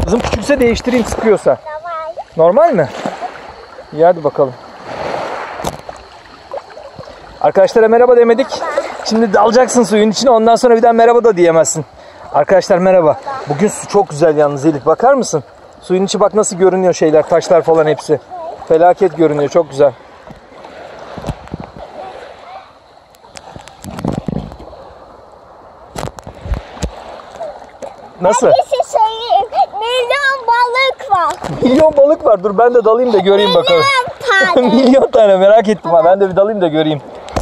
Kızım küçülse değiştireyim sıkıyorsa. Normal. Normal mi? İyi hadi bakalım. Arkadaşlara merhaba demedik. Şimdi dalacaksın suyun içine, ondan sonra bir daha merhaba da diyemezsin. Arkadaşlar merhaba. Bugün su çok güzel yalnız Elif, bakar mısın? Suyun içi bak nasıl görünüyor şeyler, taşlar falan hepsi. Felaket görünüyor, çok güzel. Nasıl? Bir şey söyleyeyim. Milyon balık var. Milyon balık var. Dur ben de dalayım da göreyim bakalım. Milyon tane. Milyon tane, merak ettim ha. Ben de bir dalayım da göreyim.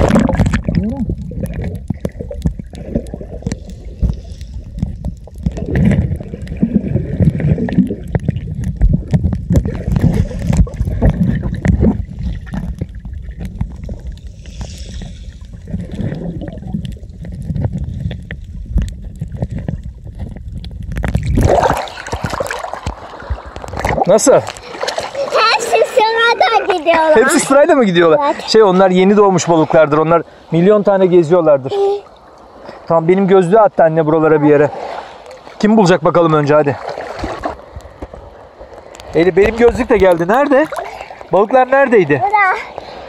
Nasıl? Hepsi sırada gidiyorlar. Hepsi sırayla mı gidiyorlar? Evet. Onlar yeni doğmuş balıklardır. Onlar milyon tane geziyorlardır. Tamam, benim gözlüğü attı anne buralara bir yere. Kim bulacak bakalım önce, hadi. Eli benim gözlük de geldi. Nerede? Balıklar neredeydi? Burada.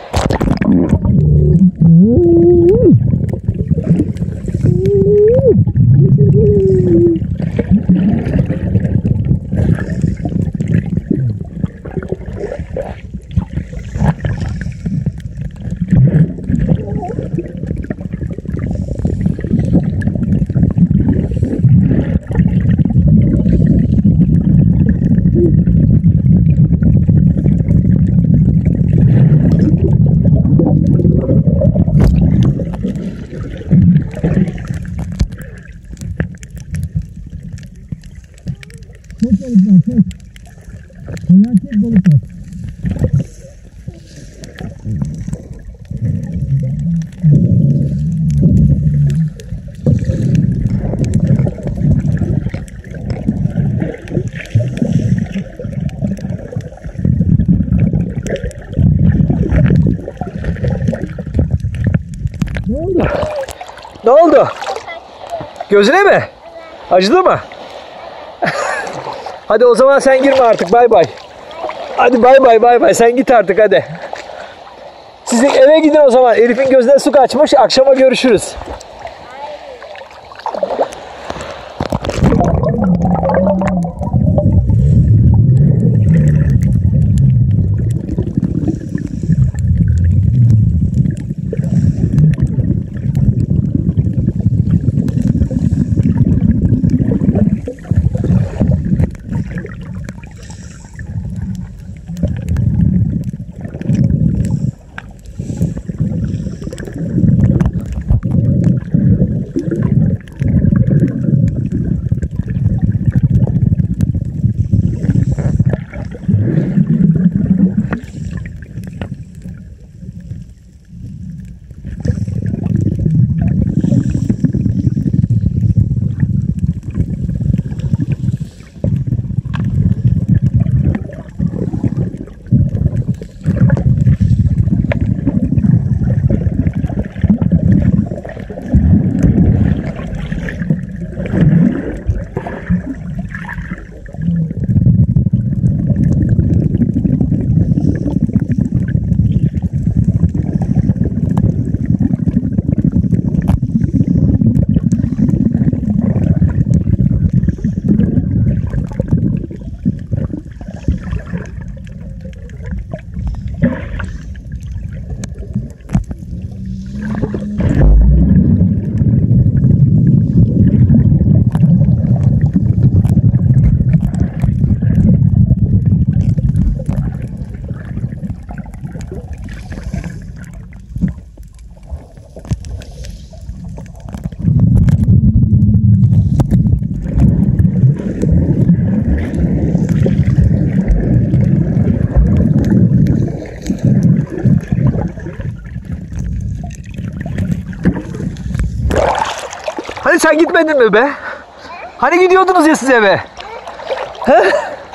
Felaket balık var. Ne oldu? Ne oldu? Gözüne mi? Acıdı mı? Hadi o zaman sen girme artık, bay bay. Hadi bay bay bay bay, sen git artık hadi. Siz eve gidin o zaman. Elif'in gözüne su kaçmış, akşama görüşürüz. Hani sen gitmedin mi be? Hani gidiyordunuz ya siz eve? He?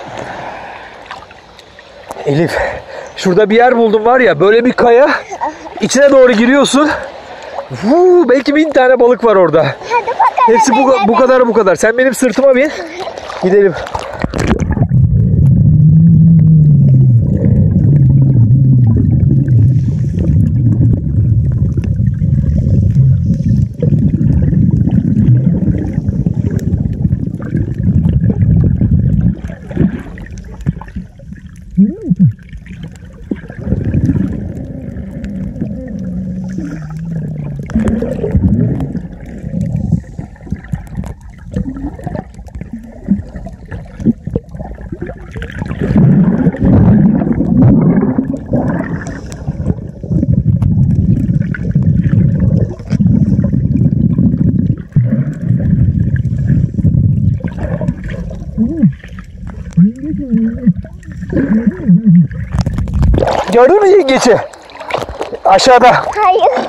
Elif, şurada bir yer buldum var ya, böyle bir kaya. İçine doğru giriyorsun. Belki 1000 tane balık var orada. Hadi bakalım. Hepsi bu kadar. Sen benim sırtıma bin. Gidelim. Gördün mü yengeci? Aşağıda. Hayır.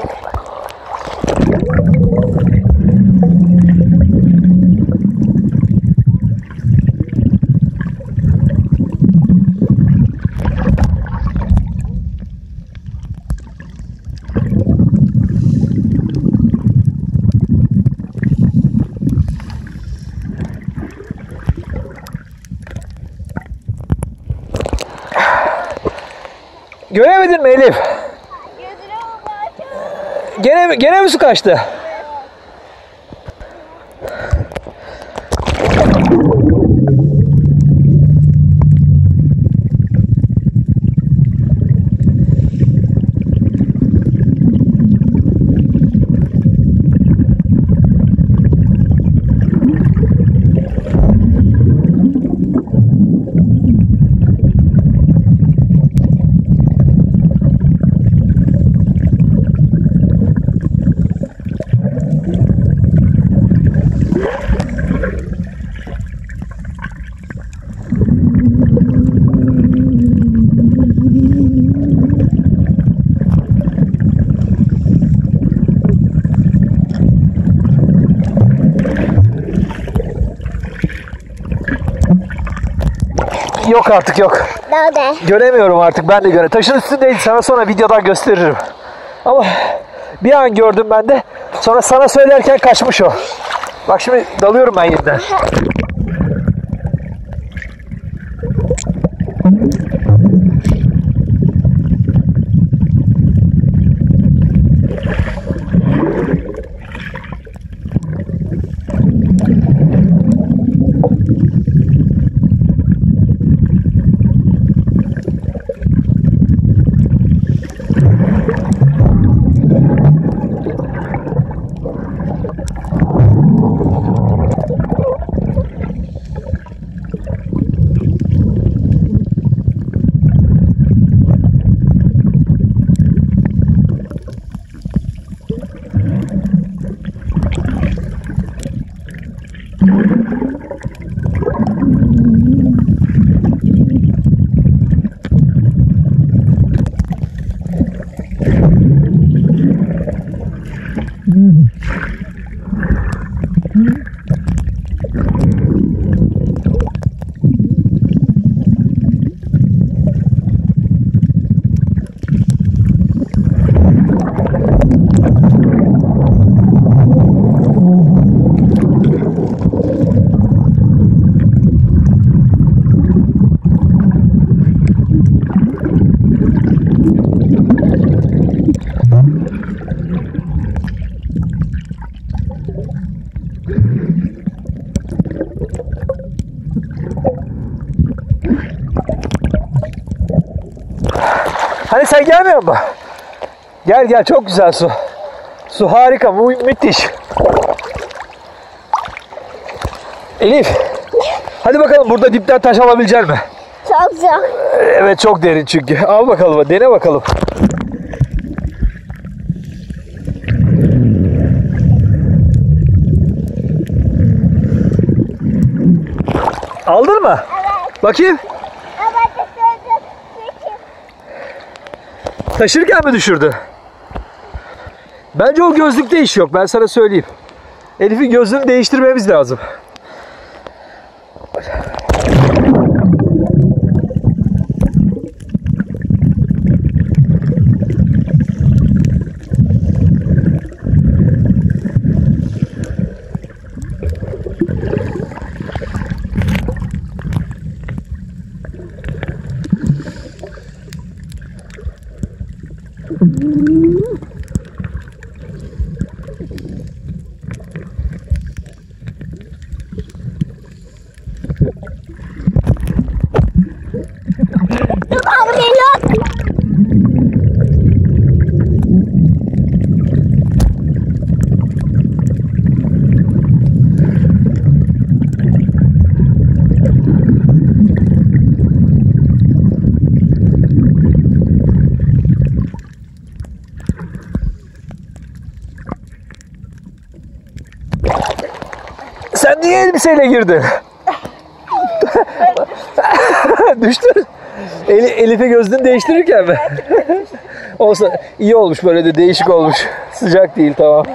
Göremedin mi Elif? Gene mi su kaçtı? Yok artık yok. Nerede? Göremiyorum artık, ben de göremiyorum. Taşın üstündeydi, sana sonra videodan gösteririm. Ama bir an gördüm ben de. Sonra sana söylerken kaçmış o. Bak şimdi dalıyorum ben yeniden. Hani sen gelmiyor musun? Gel gel, çok güzel su. Su harika, müthiş. Elif, hadi bakalım, burada dipten taş alabilecek mi? Çok zor. Evet, çok derin çünkü. Al bakalım, dene bakalım. Aldın mı? Evet. Bakayım. Ama düşürdüm. Taşırken mi düşürdü? Bence o gözlükte iş yok, ben sana söyleyeyim. Elif'in gözlüğünü değiştirmemiz lazım. Abi geliyor. Sen niye elbiseyle girdin? Düştün. Elif'e gözlüğünü değiştirirken mi? Olsa iyi olmuş, böyle de değişik olmuş. Sıcak değil, tamam.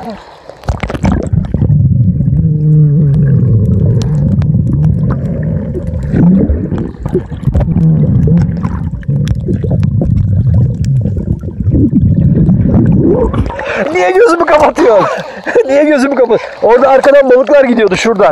Niye gözümü kapatıyorsun? Niye gözümü kapat? Orada arkadan balıklar gidiyordu, şuradan.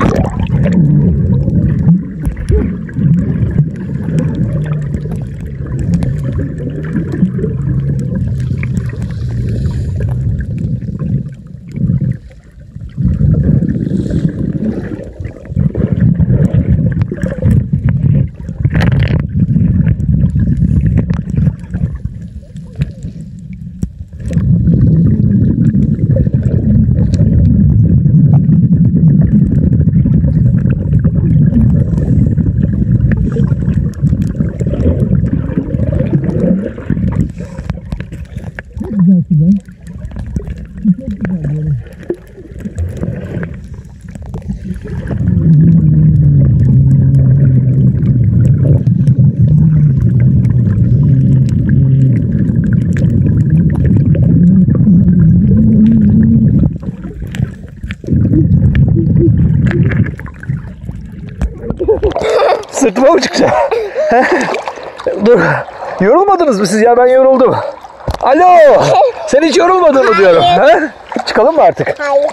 Sırtıma mı çıkacak? Dur. Yorulmadınız mı siz ya? Ben yoruldum. Alo! Sen hiç yorulmadın mı diyorum. He? Çıkalım mı artık? Hayır.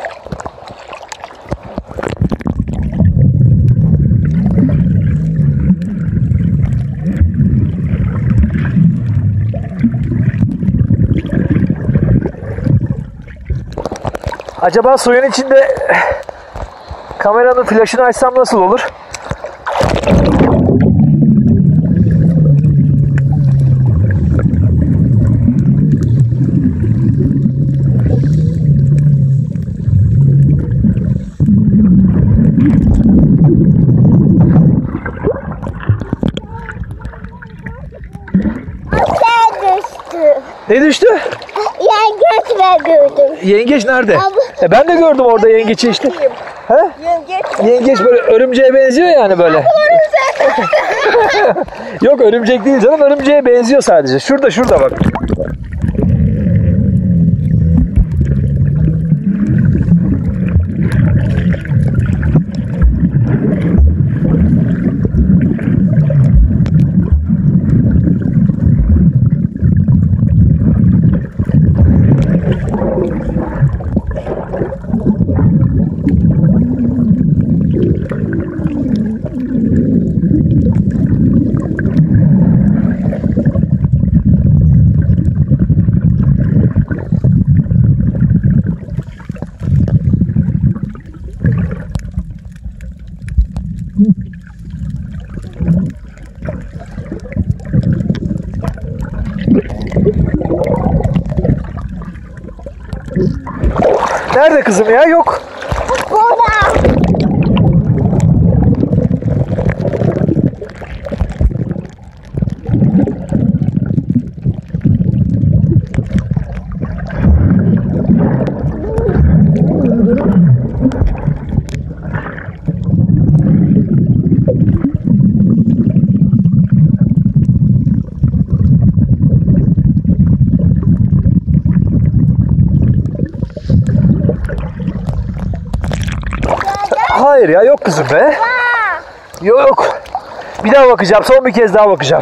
Acaba suyun içinde kameranın flaşını açsam nasıl olur? Aşağı düştü. Ne düştü? Yengeç ben gördüm. Yengeç nerede? Abi. Ben de gördüm orada yengeci işte. He? Yengeç. Yengeç böyle örümceğe benziyor yani böyle. Yok, örümcek değil canım, örümceğe benziyor sadece. Şurada bak. Nerede kızım ya? Yok. Burada. Hayır ya, yok kızım be. Yok. Bir daha bakacağım. Son bir kez daha bakacağım.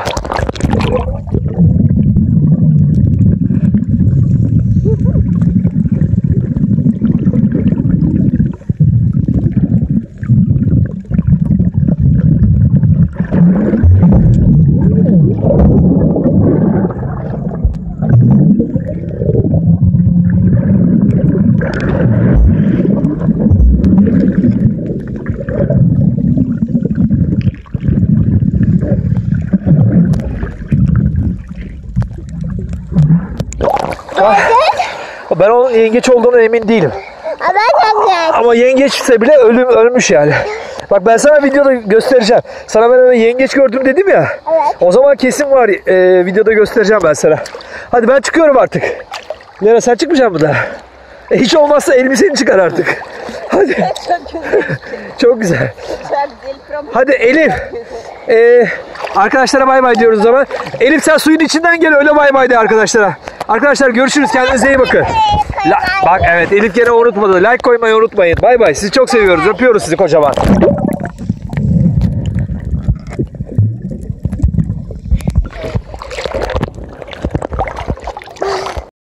Ben onun yengeç olduğunu emin değilim. Ben yengeç. Ama yengeçse bile ölmüş yani. Bak ben sana videoda göstereceğim. Sana ben öyle yengeç gördüm dedim ya. Evet. O zaman kesin var, videoda göstereceğim ben sana. Hadi ben çıkıyorum artık. Lera sen çıkmayacak mısın daha? Hiç olmazsa elbiseni çıkar artık. Hadi. Çok güzel. Hadi Elif. Arkadaşlara bay bay diyoruz o zaman. Elif sen suyun içinden gel, öyle bay bay de arkadaşlara. Arkadaşlar görüşürüz. Kendinize iyi bakın. Bak evet, Elif gene unutmadı. Like koymayı unutmayın. Bay bay. Sizi çok seviyoruz. Öpüyoruz sizi kocaman.